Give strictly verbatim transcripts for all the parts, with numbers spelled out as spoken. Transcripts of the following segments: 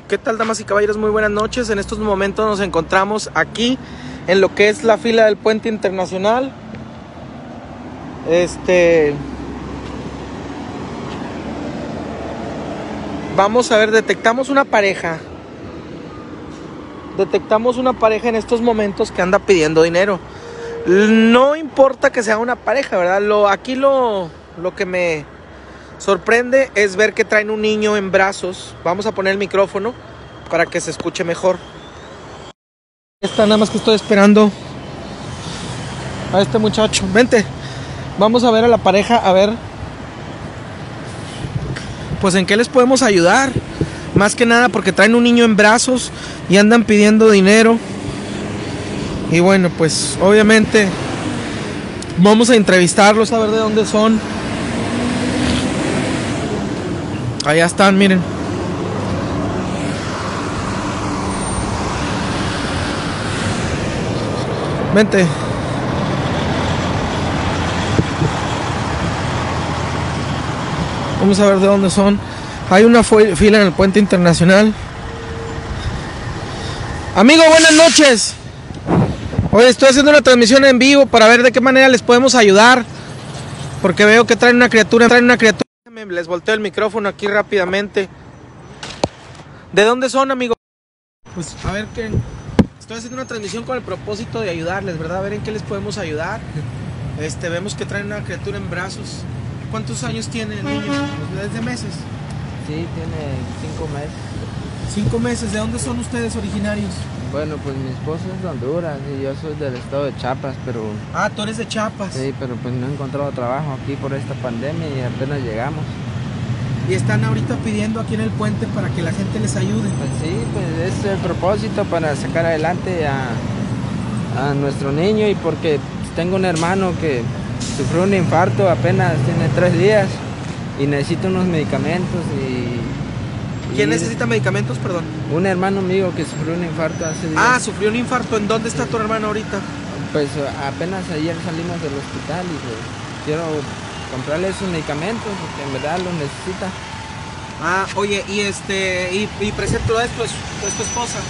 ¿Qué tal, damas y caballeros? Muy buenas noches. En estos momentos nos encontramos aquí en lo que es la fila del Puente Internacional. Este... Vamos a ver, detectamos una pareja. Detectamos una pareja en estos momentos que anda pidiendo dinero. No importa que sea una pareja, ¿verdad? Lo, aquí lo, lo que me sorprende es ver que traen un niño en brazos. Vamos a poner el micrófono para que se escuche mejor. Está nada más que estoy esperando a este muchacho. Vente, vamos a ver a la pareja, a ver pues en qué les podemos ayudar. Más que nada porque traen un niño en brazos y andan pidiendo dinero. Y bueno, pues obviamente vamos a entrevistarlos, a ver de dónde son. Allá están, miren. Vente. Vamos a ver de dónde son. Hay una fila en el Puente Internacional. Amigo, buenas noches. Hoy estoy haciendo una transmisión en vivo para ver de qué manera les podemos ayudar. Porque veo que traen una criatura, traen una criatura. Les volteo el micrófono aquí rápidamente. ¿De dónde son, amigo? Pues a ver qué. Estoy haciendo una transmisión con el propósito de ayudarles, ¿verdad? A ver en qué les podemos ayudar. Este, vemos que traen una criatura en brazos. ¿Cuántos años tiene el niño? ¿Desde meses? Sí, tiene cinco meses. Cinco meses. ¿De dónde son ustedes originarios? Bueno, pues mi esposo es de Honduras y yo soy del estado de Chiapas, pero... Ah, tú eres de Chiapas. Sí, pero pues no he encontrado trabajo aquí por esta pandemia y apenas llegamos. Y están ahorita pidiendo aquí en el puente para que la gente les ayude. Pues sí, pues es el propósito para sacar adelante a, a nuestro niño, y porque tengo un hermano que sufrió un infarto, apenas tiene tres días y necesita unos medicamentos y... ¿Quién y necesita medicamentos, perdón? Un hermano mío que sufrió un infarto hace días. Ah, sufrió un infarto. ¿En dónde está tu hermano ahorita? Pues apenas ayer salimos del hospital y pues quiero comprarle sus medicamentos porque en verdad los necesita. Ah, oye, y este, y, y presento a esto, es, es tu esposa.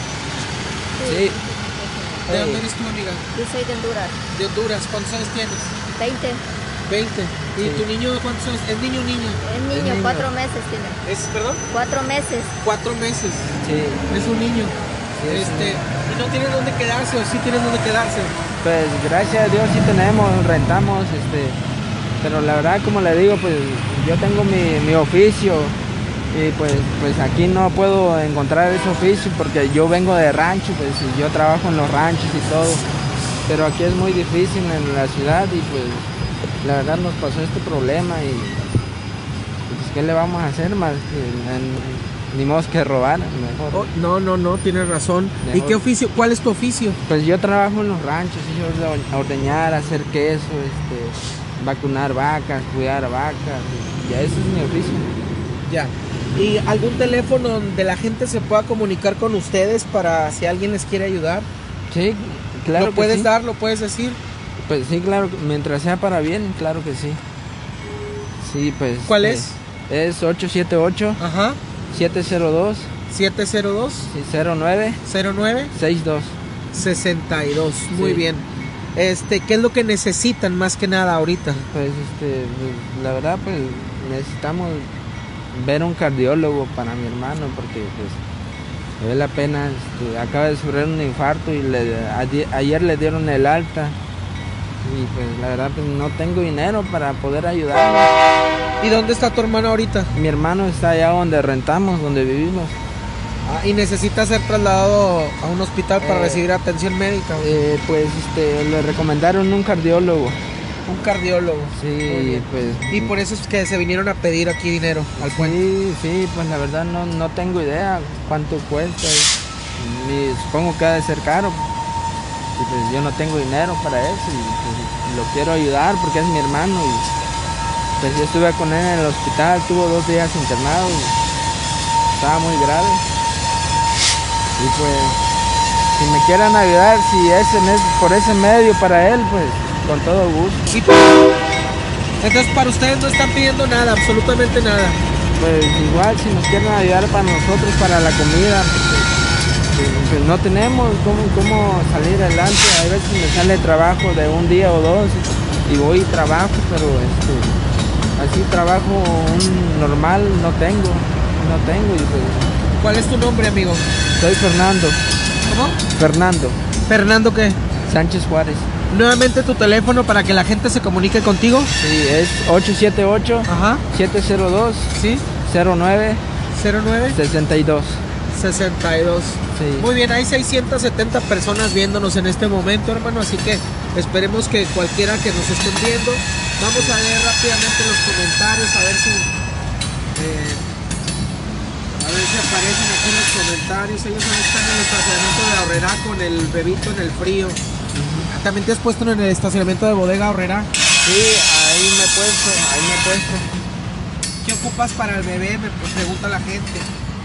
Sí. ¿De Hey. dónde eres tú, amiga? Yo soy de Honduras. De Honduras. ¿Cuántos años tienes? veinte. veinte. ¿Y Sí. tu niño cuántos años? ¿Es niño o niña? Es niño, niño. cuatro meses tiene. ¿Es, perdón? Cuatro meses. Cuatro meses. Sí. Es un niño. Sí, es este, un- ¿Y no tienes dónde quedarse o sí tienes dónde quedarse? Pues gracias a Dios sí tenemos, rentamos, este, pero la verdad, como le digo, pues yo tengo mi, mi oficio y pues, pues aquí no puedo encontrar ese oficio porque yo vengo de rancho, pues yo trabajo en los ranchos y todo, pero aquí es muy difícil en la ciudad y pues la verdad nos pasó este problema y pues ¿qué le vamos a hacer más? Que, en- ni modo que robar, mejor. Oh, no, no, no, tienes razón. ¿Y Mejor. qué oficio? ¿Cuál es tu oficio? Pues yo trabajo en los ranchos, yo ordeñar, hacer queso, este, vacunar vacas, cuidar vacas, y ya eso es mi oficio. Ya. ¿Y algún teléfono donde la gente se pueda comunicar con ustedes para si alguien les quiere ayudar? Sí, claro ¿Lo que puedes sí. dar? ¿Lo puedes decir? Pues sí, claro, mientras sea para bien, claro que sí. Sí, pues. ¿Cuál eh, es? Es ocho siete ocho, Ajá. siete cero dos, siete cero dos, cero nueve cero nueve, seis dos. sesenta y dos. Muy Sí. bien. Este, ¿qué es lo que necesitan más que nada ahorita? Pues este, pues, la verdad, pues necesitamos ver un cardiólogo para mi hermano porque pues él apenas este, acaba de sufrir un infarto y le, a- ayer le dieron el alta y pues la verdad pues no tengo dinero para poder ayudarlo. ¿Y dónde está tu hermano ahorita? Mi hermano está allá donde rentamos, donde vivimos. Ah, y necesita ser trasladado a un hospital para Eh, recibir atención médica. Eh, pues este, le recomendaron un cardiólogo. Un cardiólogo. Muy Sí, bien. pues. Y por eso es que se vinieron a pedir aquí dinero al puente. Sí, sí, pues la verdad no, no tengo idea cuánto cuesta. Y supongo que ha de ser caro. Y pues yo no tengo dinero para eso y pues, lo quiero ayudar porque es mi hermano. Y pues yo estuve con él en el hospital, tuvo dos días internado y estaba muy grave. Y pues si me quieren ayudar, si es en es- por ese medio para él, pues con todo gusto. Y- Entonces para ustedes no están pidiendo nada, absolutamente nada. pues igual si nos quieren ayudar para nosotros, para la comida, pues, pues no tenemos cómo, cómo salir adelante. A veces me sale trabajo de un día o dos y voy y trabajo, pero este, así trabajo un normal no tengo, no tengo. Y pues, ¿Cuál es tu nombre, amigo? soy Fernando. ¿Cómo? Fernando Fernando, ¿qué? Sánchez Juárez. Nuevamente tu teléfono para que la gente se comunique contigo. Sí, es ocho siete ocho, Ajá. siete cero dos, Sí. cero nueve cero nueve sesenta y dos. sesenta y dos. Sí. Muy bien, hay seiscientas setenta personas viéndonos en este momento, hermano, así que esperemos que cualquiera que nos estén viendo, vamos a leer rápidamente los comentarios, a ver si eh, a ver si aparecen aquí los comentarios. Ellos están en el estacionamiento de Aurrerá con el bebito en el frío. ¿También te has puesto en el estacionamiento de Bodega Aurrerá? Sí, ahí me he puesto, ahí me he puesto. ¿Qué ocupas para el bebé? Me pregunta la gente.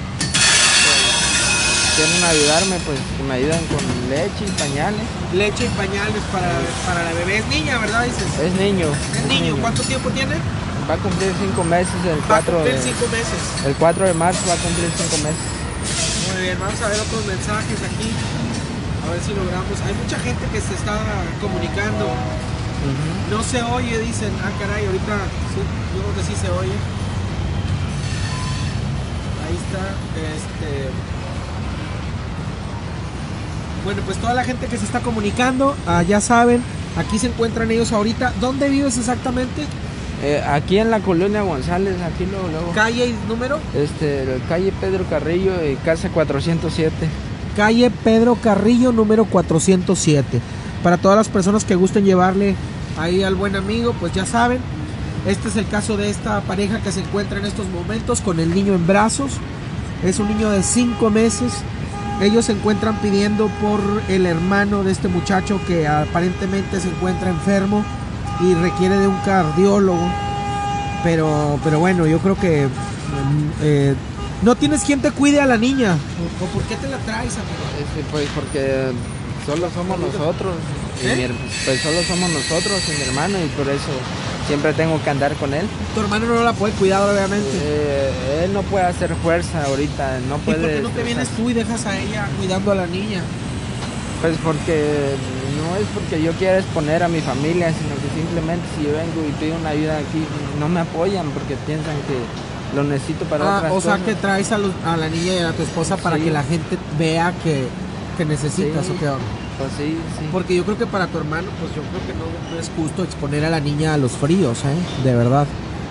Quieren ayudarme, pues que me ayuden con leche y pañales. Leche y pañales para, para la bebé. Es niña, ¿verdad? Dices. Es niño. Es niño. ¿Cuánto tiempo tiene? Va a cumplir cinco meses el Va a cuatro cumplir de, cinco meses. el cuatro de marzo va a cumplir cinco meses. Muy bien, vamos a ver otros mensajes aquí. A ver si logramos. Hay mucha gente que se está comunicando. Uh-huh. No se oye, dicen. Ah, caray, ahorita sí, yo creo que sí se oye. Ahí está. Este. Bueno, pues toda la gente que se está comunicando, ah, ya saben, aquí se encuentran ellos ahorita. ¿Dónde vives exactamente? Eh, aquí en la colonia González, aquí luego, luego. ¿Calle y número? Este, calle Pedro Carrillo y casa cuatrocientos siete. Calle Pedro Carrillo, número cuatrocientos siete. Para todas las personas que gusten llevarle ahí al buen amigo, pues ya saben. Este es el caso de esta pareja que se encuentra en estos momentos con el niño en brazos. Es un niño de cinco meses. Ellos se encuentran pidiendo por el hermano de este muchacho que aparentemente se encuentra enfermo y requiere de un cardiólogo. Pero, pero bueno, yo creo que eh, no tienes quien te cuide a la niña. ¿O, o por qué te la traes, amigo? Este, pues porque solo somos nosotros. Y ¿Eh? mi, pues solo somos nosotros y mi hermano, y por eso siempre tengo que andar con él. Tu hermano no la puede cuidar, obviamente. Eh, él no puede hacer fuerza ahorita, no ¿Y puede. por qué no te vienes tú y dejas a ella cuidando a la niña? Pues porque no es porque yo quiera exponer a mi familia, sino que simplemente si yo vengo y pido una ayuda aquí, no me apoyan porque piensan que lo necesito para Ah, otras o sea cosas. que traes a, los, a la niña y a tu esposa para Sí. que la gente vea que, que necesitas, Sí. o qué onda. Pues sí, sí. Porque yo creo que para tu hermano, pues yo creo que no, no es justo exponer a la niña a los fríos, ¿eh? De verdad.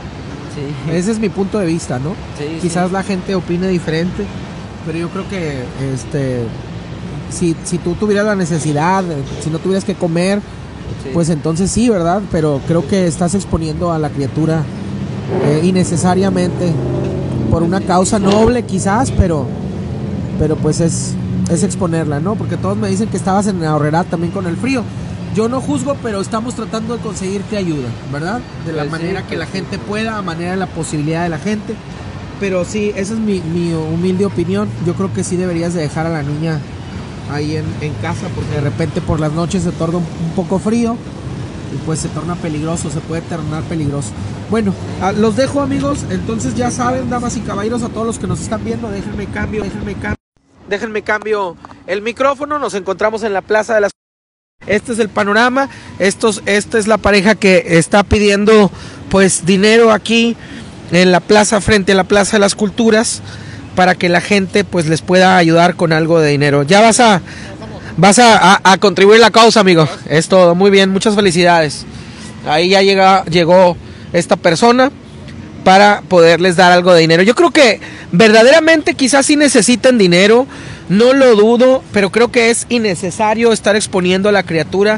Sí. Ese es mi punto de vista, ¿no? Sí, Quizás sí. la gente opine diferente, pero yo creo que este si, si tú tuvieras la necesidad, si no tuvieras que comer, Sí. pues entonces sí, ¿verdad? Pero creo que estás exponiendo a la criatura eh, innecesariamente por una causa noble quizás, pero pero pues es, es exponerla, ¿no? Porque todos me dicen que estabas en Aurrerá también con el frío. Yo no juzgo, pero estamos tratando de conseguirte ayuda, ¿verdad? De la Pues sí, manera que pues la sí. gente pueda, a manera de la posibilidad de la gente. Pero sí, esa es mi, mi humilde opinión. Yo creo que sí deberías de dejar a la niña ahí en, en casa, porque de repente por las noches se torna un, un poco frío y pues se torna peligroso, se puede tornar peligroso. Bueno, ah, los dejo, amigos. Entonces ya saben, damas y caballeros, a todos los que nos están viendo, déjenme cambio, déjenme cambio. Déjenme cambio el micrófono. Nos encontramos en la Plaza de las... Este es el panorama. Estos, esta es la pareja que está pidiendo pues dinero aquí en la plaza, frente a la Plaza de las Culturas, para que la gente pues les pueda ayudar con algo de dinero. Ya vas a vas a, a, a contribuir a la causa, amigo. Es todo, muy bien, muchas felicidades. Ahí ya llega, llegó esta persona para poderles dar algo de dinero. Yo creo que verdaderamente quizás sí necesiten dinero, no lo dudo, pero creo que es innecesario estar exponiendo a la criatura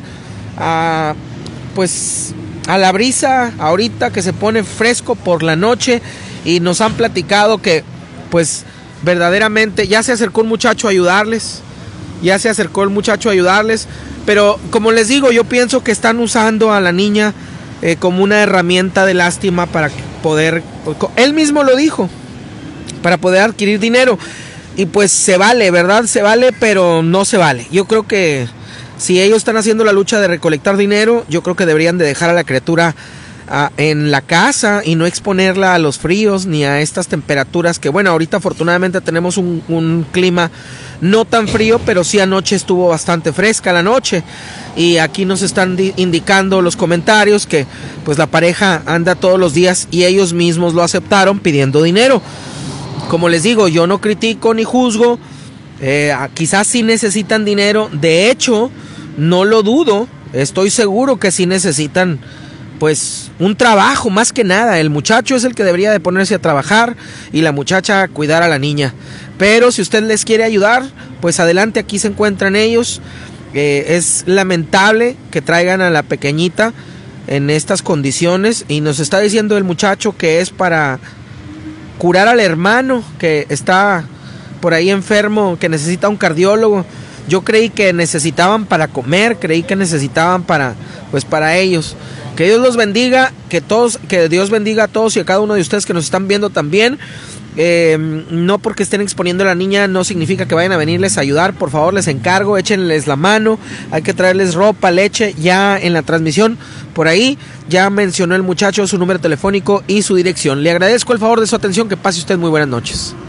a pues a la brisa ahorita que se pone fresco por la noche, y nos han platicado que pues verdaderamente ya se acercó un muchacho a ayudarles, ya se acercó el muchacho a ayudarles, pero como les digo, yo pienso que están usando a la niña eh, como una herramienta de lástima para poder, él mismo lo dijo, para poder adquirir dinero. Y pues se vale, ¿verdad? Se vale, pero no se vale. Yo creo que si ellos están haciendo la lucha de recolectar dinero, yo creo que deberían de dejar a la criatura a, en la casa y no exponerla a los fríos ni a estas temperaturas que, bueno, ahorita afortunadamente tenemos un, un clima no tan frío, pero sí anoche estuvo bastante fresca la noche. Y aquí nos están indicando los comentarios que pues la pareja anda todos los días y ellos mismos lo aceptaron pidiendo dinero. Como les digo, yo no critico ni juzgo, eh, quizás sí necesitan dinero, de hecho, no lo dudo, estoy seguro que sí necesitan pues un trabajo más que nada. El muchacho es el que debería de ponerse a trabajar y la muchacha a cuidar a la niña. Pero si usted les quiere ayudar, pues adelante, aquí se encuentran ellos. Eh, es lamentable que traigan a la pequeñita en estas condiciones y nos está diciendo el muchacho que es para curar al hermano que está por ahí enfermo, que necesita un cardiólogo. Yo creí que necesitaban para comer, creí que necesitaban para, pues para ellos. Que Dios los bendiga, que todos, que Dios bendiga a todos y a cada uno de ustedes que nos están viendo también. Eh, no porque estén exponiendo a la niña no significa que vayan a venirles a ayudar. Por favor, les encargo, échenles la mano. Hay que traerles ropa, leche. Ya en la transmisión por ahí ya mencionó el muchacho su número telefónico y su dirección. Le agradezco el favor de su atención. Que pase usted muy buenas noches.